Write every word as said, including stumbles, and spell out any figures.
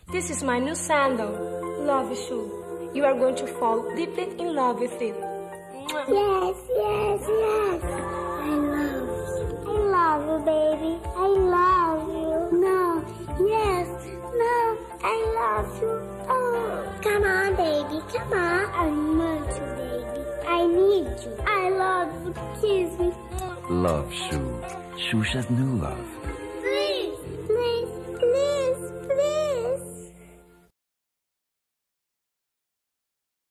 This is my new sandal. Love you, shoe. You are going to fall deeply in love with it. Yes, yes, yes. I love you. I love you, baby. I love you. No, yes, no, I love you. Oh, come on, baby, come on. I want you, baby. I need you. I love you. Kiss me. Love Shu. Shusha's new love.